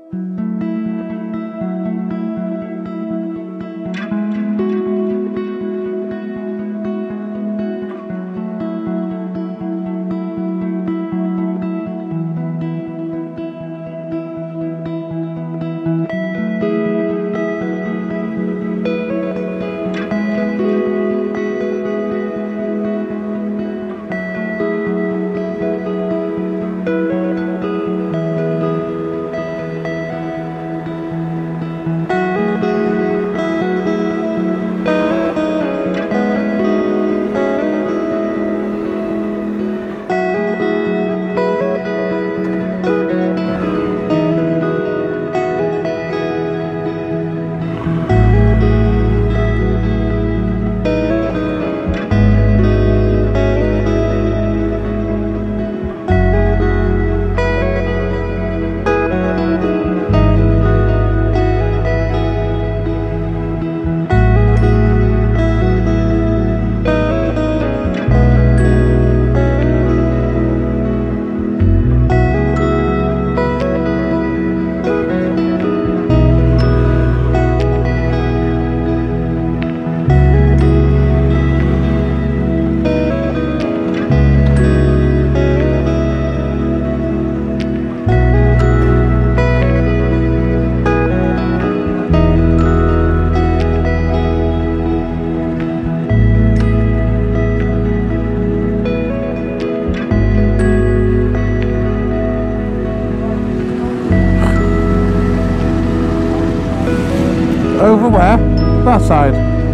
Over where? That side?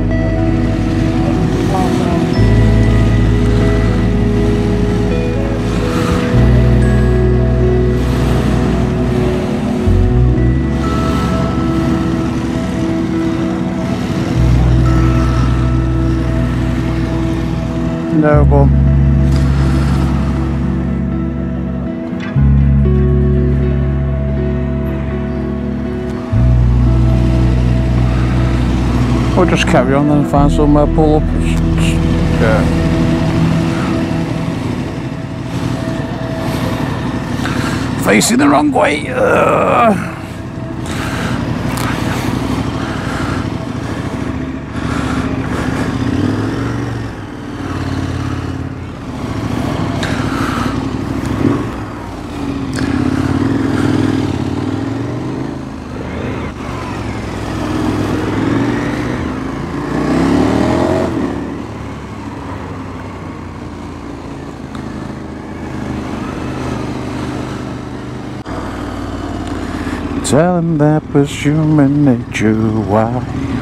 No, bum. We'll just carry on then and find somewhere, pull up. Yeah. Facing the wrong way. Tell him that was human nature, why?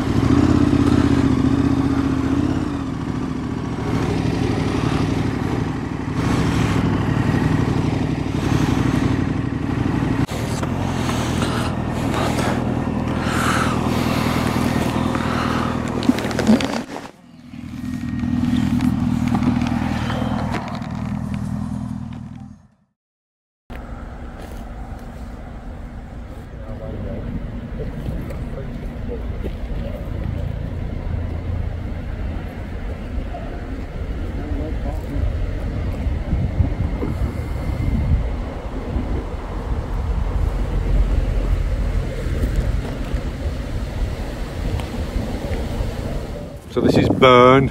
So this is Burn.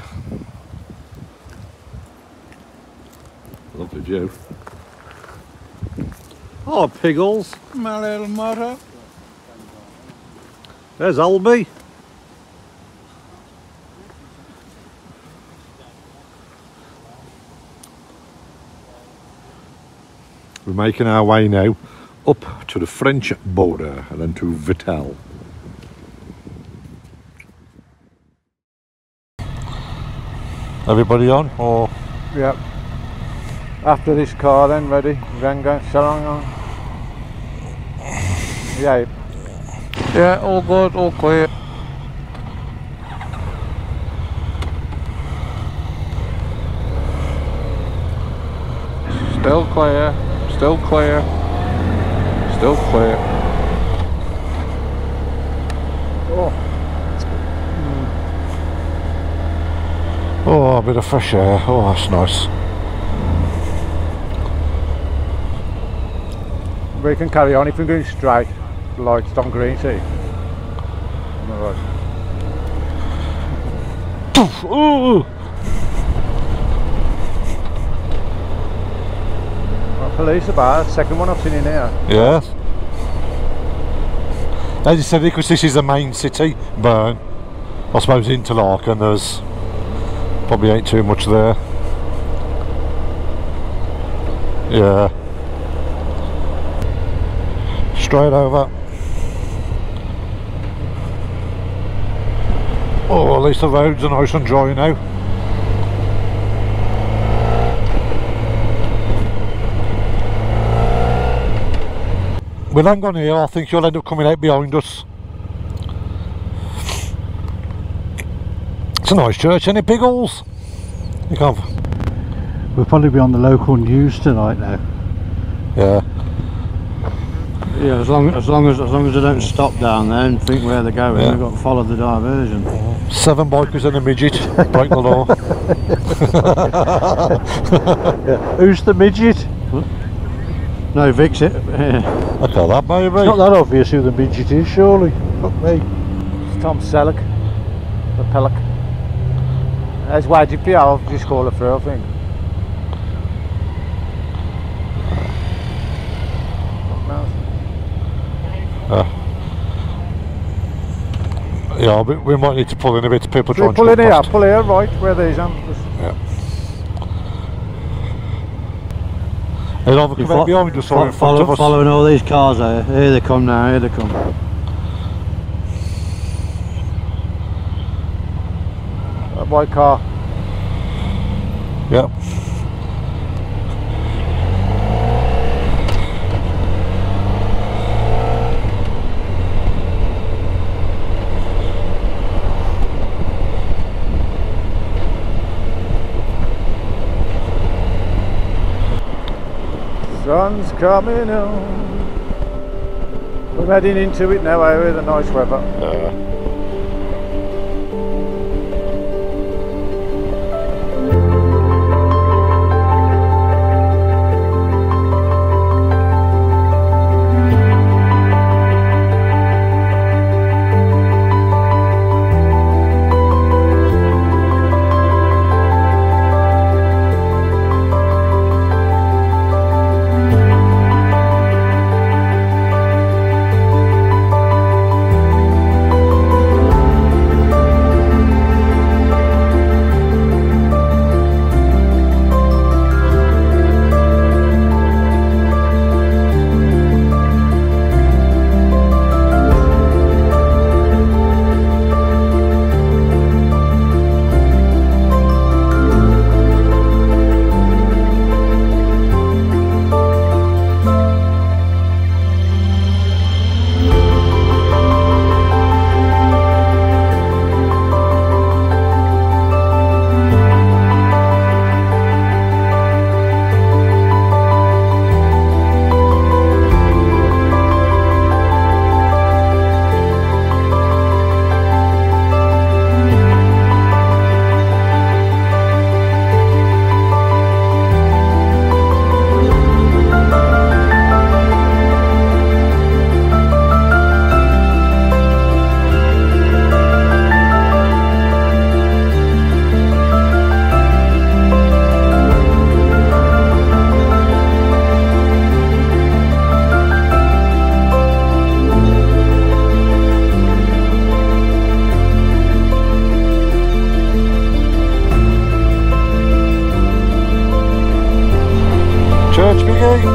Lovely view. Oh, Piggles. My little motto. There's Albie. We're making our way now up to the French border and then to Vittel. Everybody on, or? Yep. After this car then, ready? Then go, salon on. Yeah. Yeah, all good, all clear. Still clear, still clear, still clear. Oh. Oh, a bit of fresh air. Oh, that's nice. We can carry on if we're going straight. lights on green, see? On the right. Ooh. Well, police are bad. Second one I've seen in here. Yeah. As you said, because this is the main city, Bern. I suppose Interlaken, there's probably ain't too much there. Yeah. Straight over. Oh, at least the roads are nice and dry now. We'll hang on here, I think you'll end up coming out behind us. It's a nice church, isn't it, Biggles? You can't... We'll probably be on the local news tonight now. Yeah. Yeah, as long as they don't stop down there and think where they're going, Yeah. they've got to follow the diversion. 7 bikers and a midget, break the law. Yeah. Who's the midget? No, Vic's it. Yeah. I call that, baby. It's not that obvious who the midget is, surely. Fuck me. It's Tom Selleck. The Pelleck. That's why I'll just call it through, I think. Yeah, we might need to pull in a bit. People trying to pull in go here, past. pull here, right, where these are. Yeah. They'll either come out behind us or in front of us. Following all these cars there. Here they come now, here they come. That white car. Yep. Sun's coming on. We're heading into it now, with the nice weather. Church Biggie.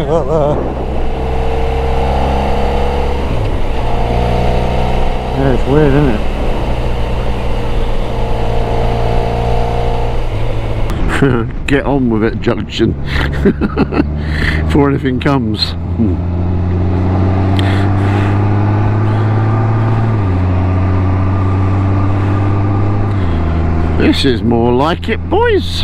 Yeah, it's weird, isn't it? Get on with it, junction. Before anything comes. This is more like it, boys.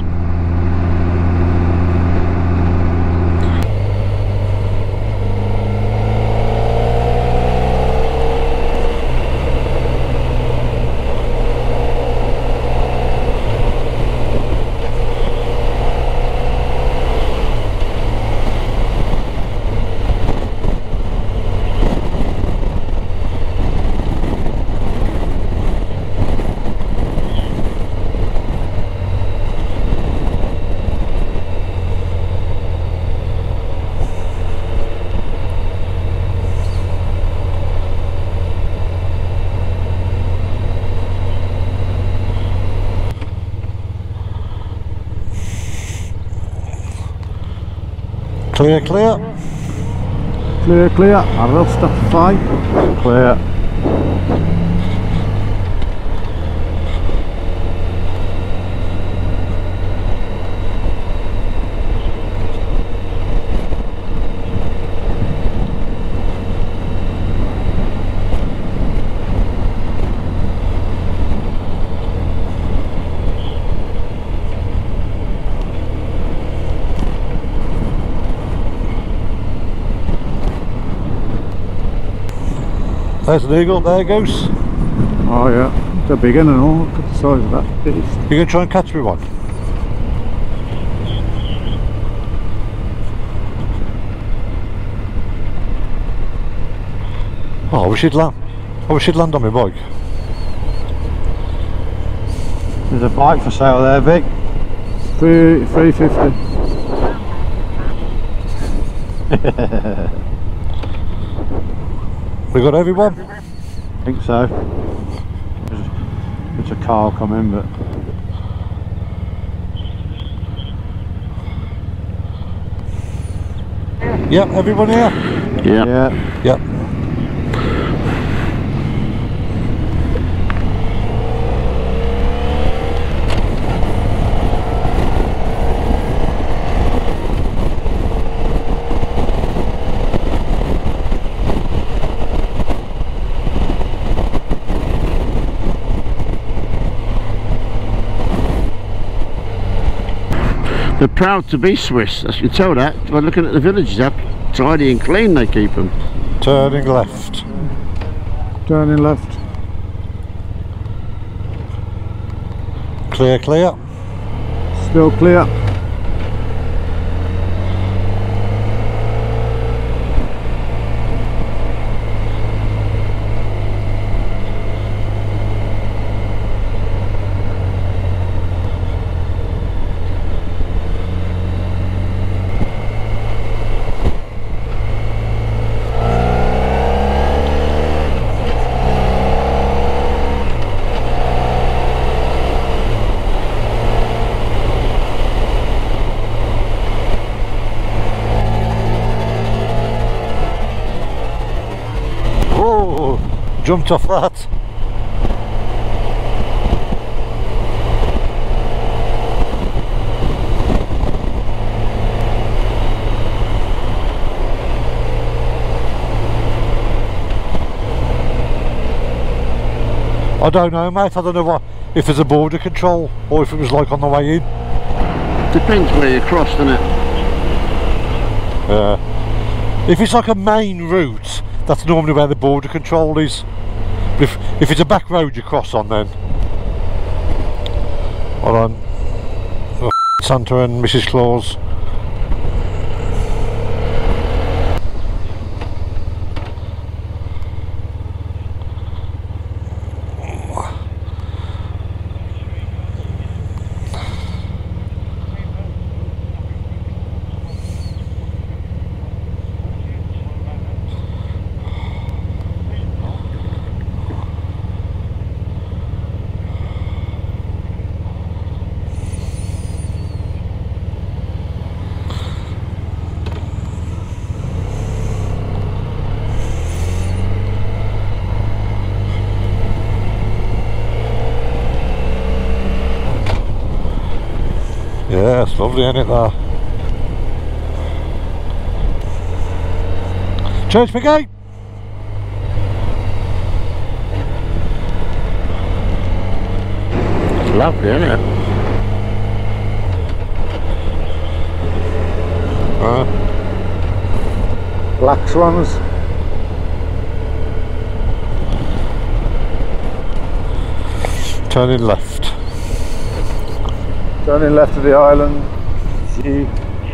Clear, clear. Clear, clear. I will stop fine. Clear. There's an eagle, there it goes. Oh yeah, it's a big one and all. Look at the size of that beast. You gonna try and catch me one? Oh, I wish he'd land on my bike. There's a bike for sale there, Vic. 350. We got everyone? I think so. There's a car coming, but Yep, everyone here? yeah. Yep. They're proud to be Swiss. You can tell that by looking at the villages. How tidy and clean they keep them. Turning left. Turning left. Clear, clear. Still clear. Jumped off that. I don't know, mate. I don't know if there's a border control or if it was like on the way in. Depends where you cross, doesn't it? If it's like a main route, that's normally where the border control is. But if it's a back road you cross on, then hold on. Oh, Santa and Mrs. Claus. Yeah, it's lovely, isn't it, there? Church Brigade! It's lovely, isn't it? Black swans. Turning left. Turning left of the island. G.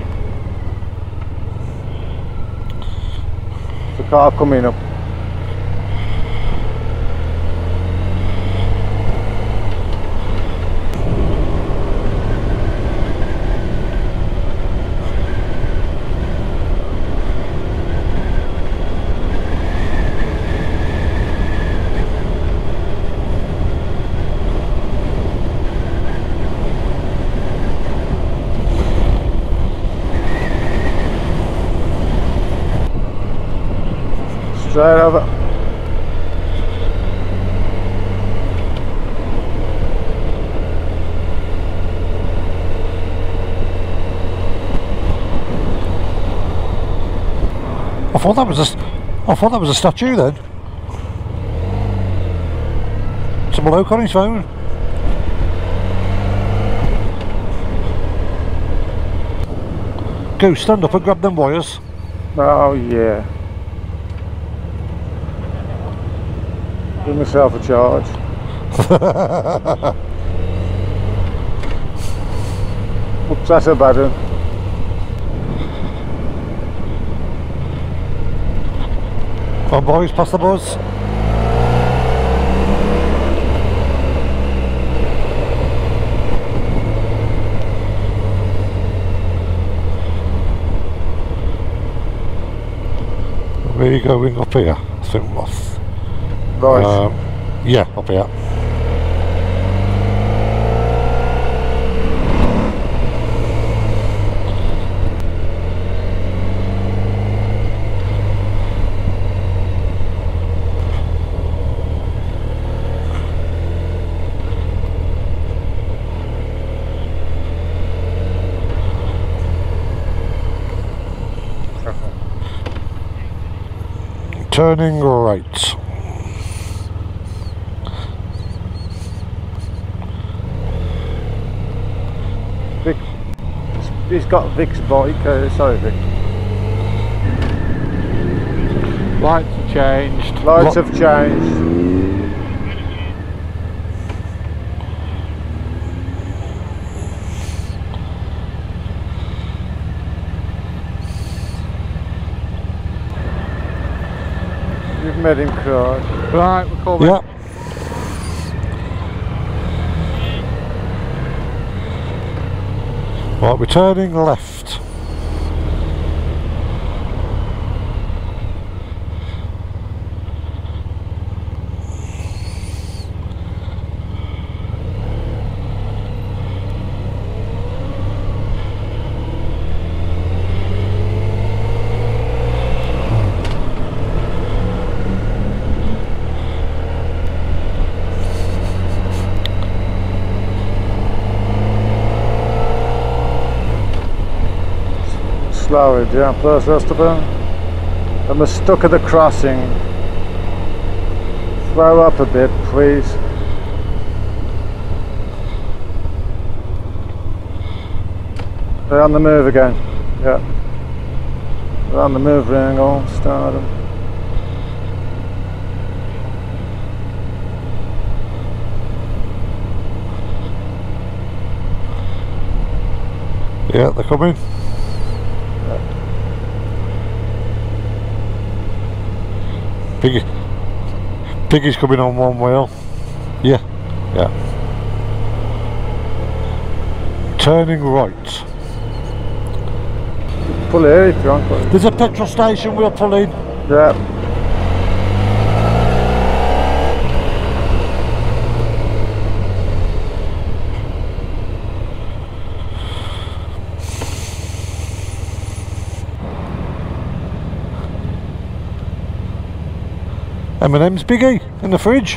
The car coming up. Straight over. I thought that was a statue then. It's a bloke on his phone. Go, stand up and grab them wires. Oh yeah. Give myself a charge. Oops, that's a bad one. Come on boys, pass the buzz. Where are you going? Up here? I think Moth. Right. Yeah, up here. Turning right. Vic, he's got Vic's bike. Sorry, Vic. Lights have changed. Lights have changed. You've made him cry. Right, we're coming. Yeah. Right, we're turning left. Slower down first, Esteban. And we're stuck at the crossing. Throw up a bit, please. They're on the move again. Yeah. They're on the move, Ringo. Start them. Yeah, they're coming. Piggy's coming on one wheel. Yeah, yeah. Turning right. Pull here if you want. There's a petrol station we'll pull in. Yeah. M&M's Biggie in the fridge.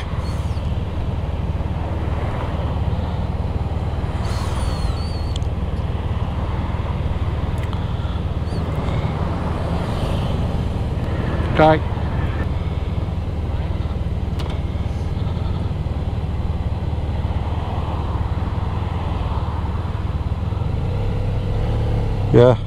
Okay. Yeah.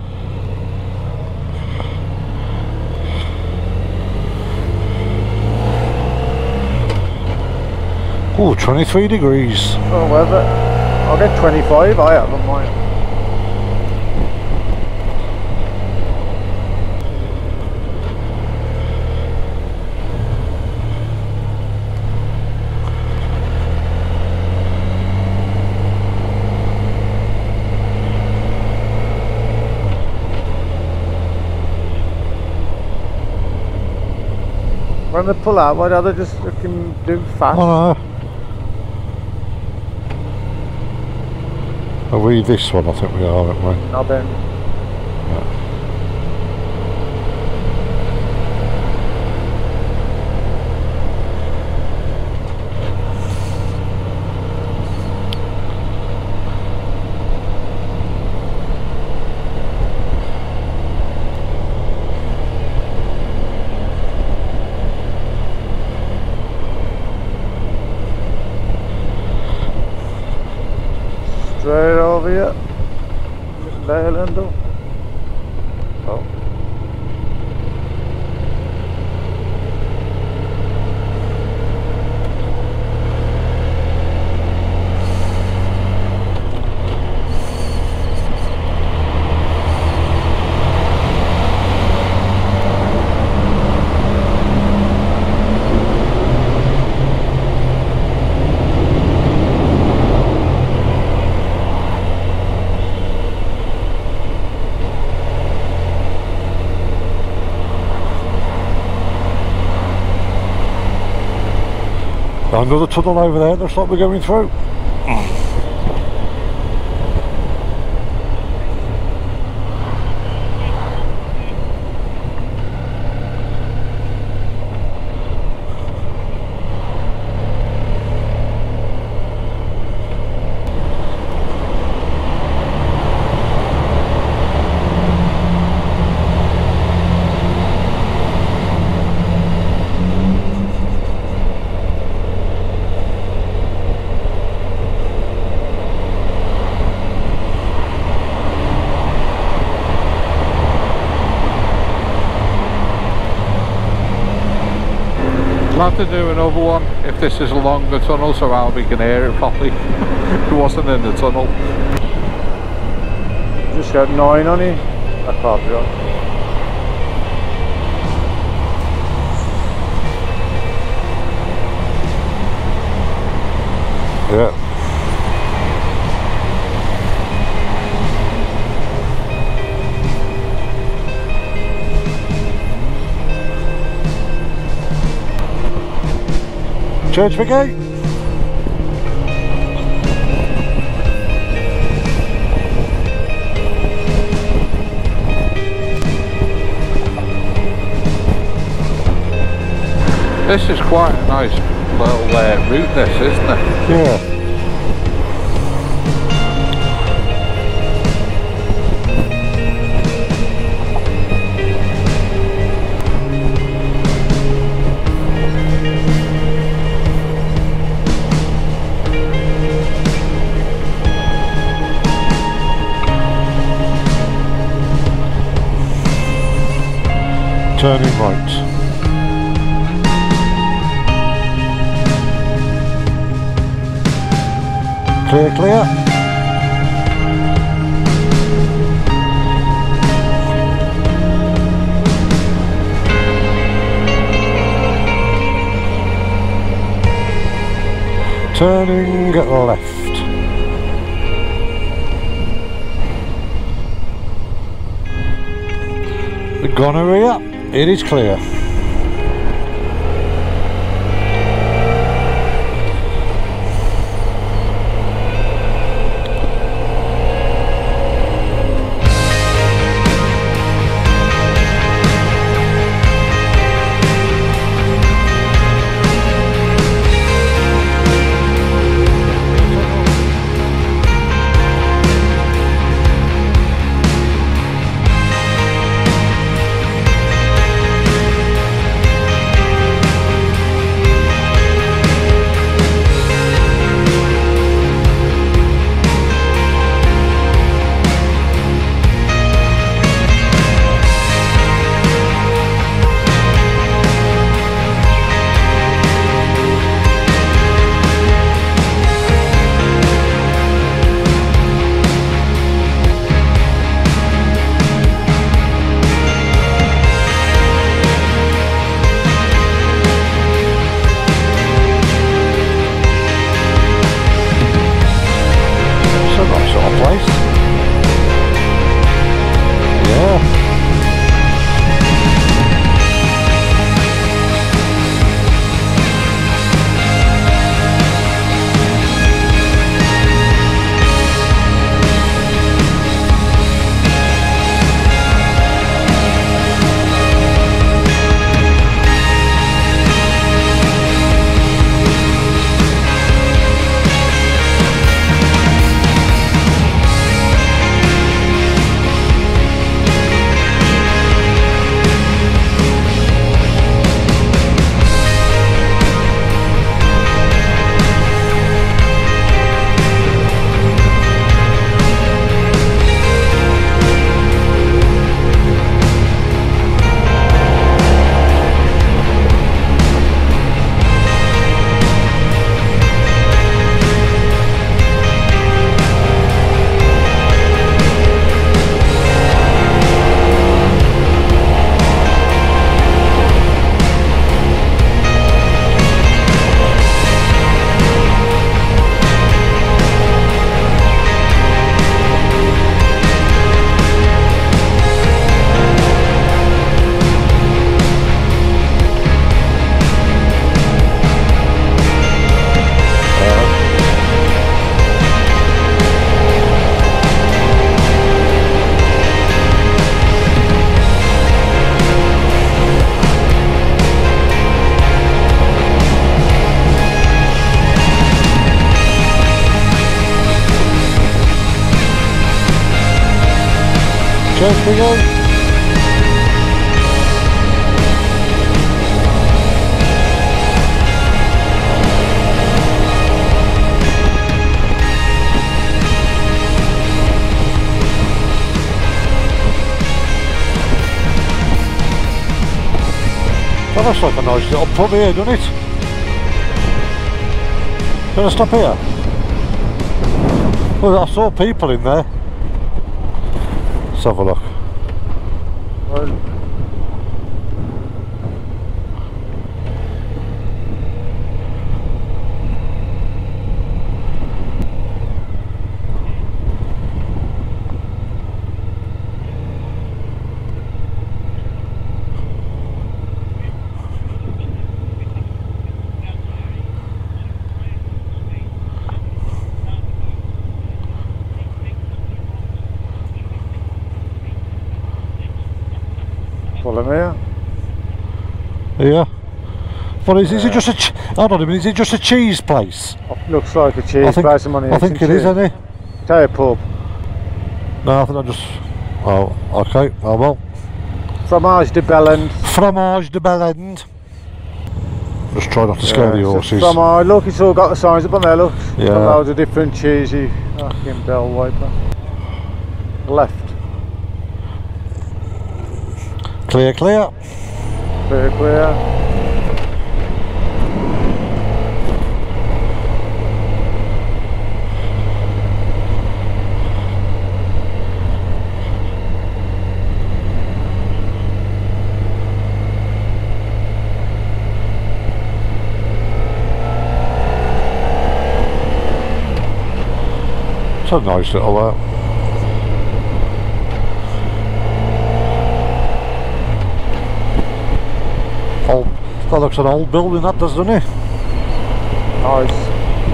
Oh, 23 degrees. Oh, weather. I'll get 25, I haven't mind. When they pull out, why don't they just fucking do fast? Oh no. Are we this one? I think we are, aren't we? Not then. Straight over here. Leyland. Oh. Another tunnel over there, that's what we're going through. We'll have to do another one if this is a longer tunnel so Albie can hear it properly. He wasn't in the tunnel. Just got 9 on it. I can't be right. Yeah. Church Vicky. This is quite a nice little route, this, isn't it? Yeah. Turning right. Clear, clear. Turning left. Gonorrhea, it is clear. Cheers, Biggie. Well, that's like a nice little pub here, doesn't it? Gonna stop here? Well, I saw people in there. Let's have a look. Well, follow me here. Yeah. What is it just a hold on a minute, is it just a cheese place? Looks like a cheese place. I think it is, isn't it? Tell you pub. No, I think I just... Oh, okay, oh well. Fromage de Bellend. Fromage de Bellend. Just try not to scare the horses. Fromage, look, it's all got the signs up on there, look. Yeah. Got loads of different cheesy fucking bell wiper. Left. Clear, clear. Clear, clear. It's a nice little that looks an old building, that does, doesn't it? Nice.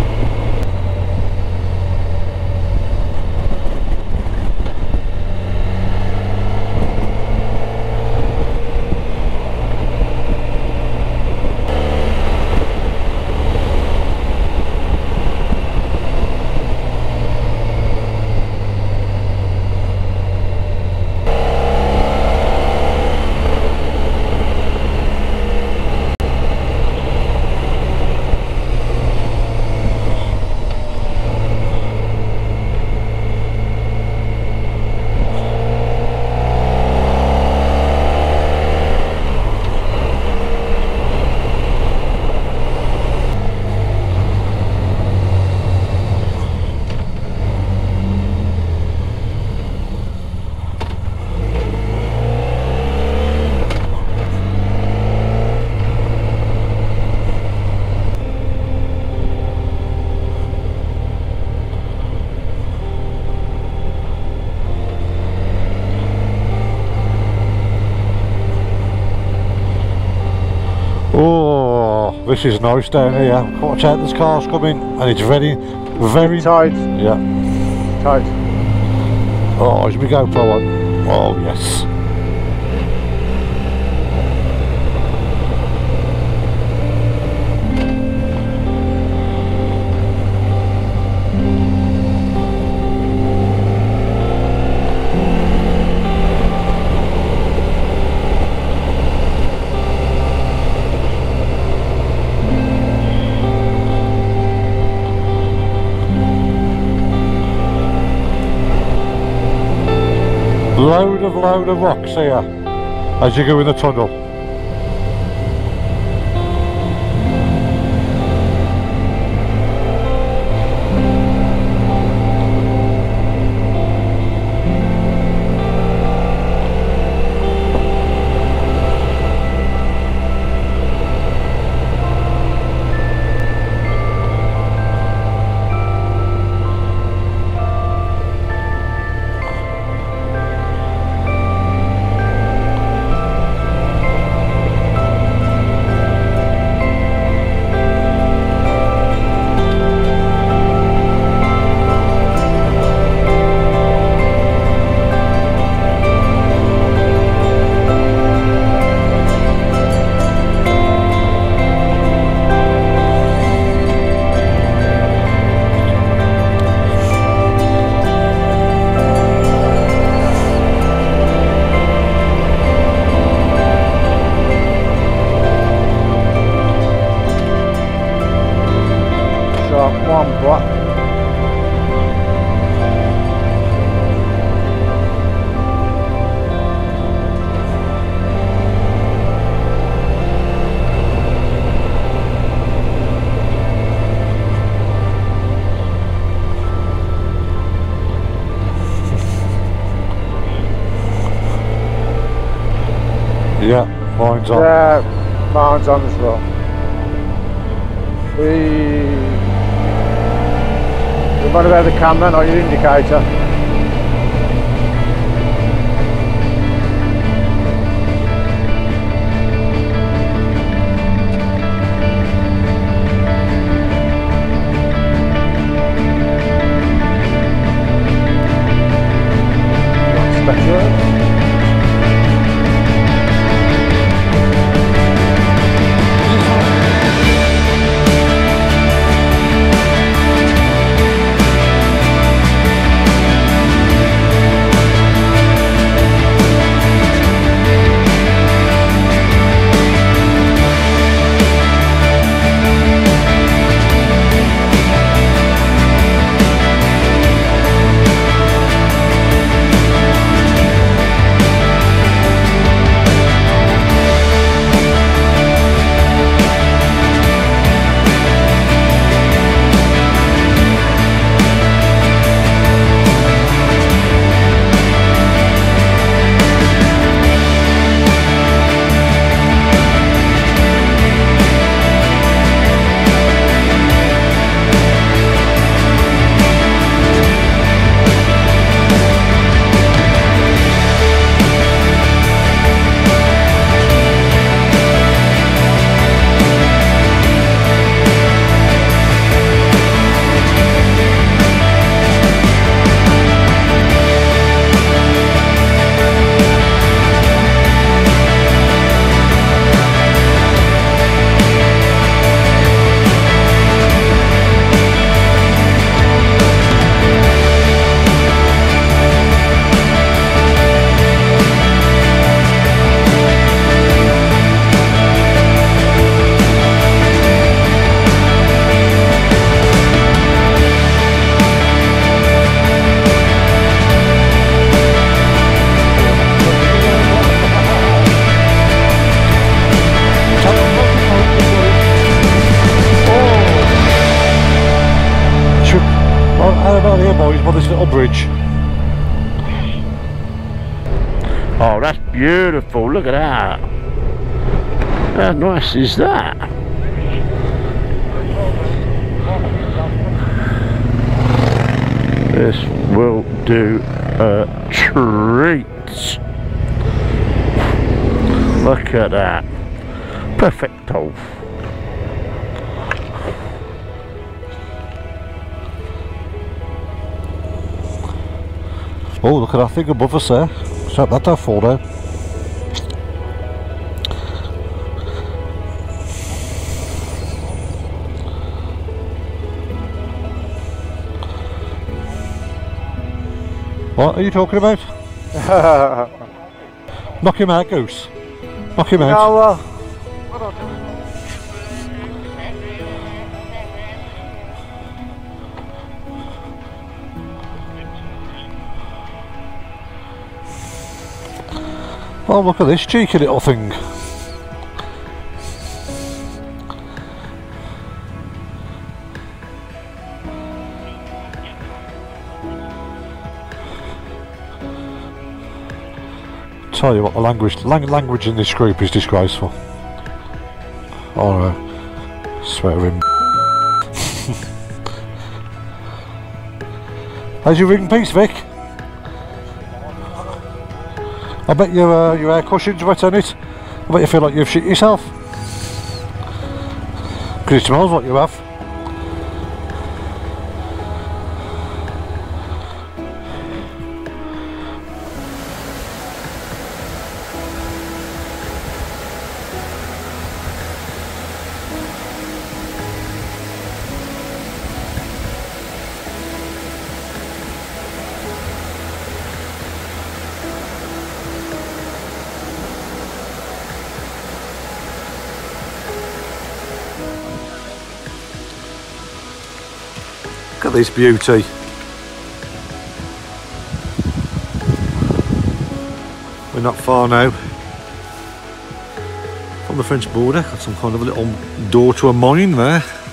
Oh, this is nice down here. Watch out, there's cars coming, and it's very, very tight. Yeah. Tight. Oh, is my GoPro on? Oh, yes. Load of rocks here as you go in the tunnel. Mine's on. Yeah, mine's on as well. What about the camera, not your indicator? This little bridge. Oh, that's beautiful. Look at that. How nice is that? This will do a treat. Look at that. Perfecto. Oh, look at that thing above us there. Shut that down, fall down. What are you talking about? Knock him out, Goose. Knock him out. No, Oh, look at this cheeky little thing. Tell you what, the language in this group is disgraceful. Oh, swearing. How's your ring piece, Vic? I bet your air cushion's wet on it. I bet you feel like you've shit yourself. Because it smells like you have. Look at this beauty. We're not far now from the French border. Got some kind of a little door to a mine there.